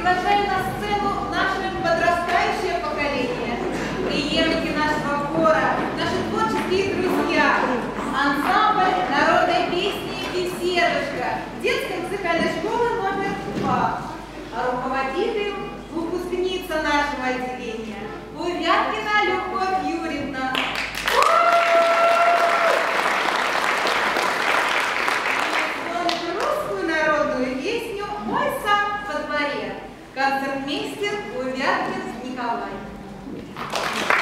приглашаю на сцену наше подрастающее поколение, преемники нашего хора, наши творческие друзья, ансамбль народной песни «Беседушка» детской музыкальной школы номер 2, а руководитель выпускница нашего отделения Увяткина Любовь Юрьевна. Русскую народную песню «Мой сам во дворе». Концертмейстер Увяткин Николай.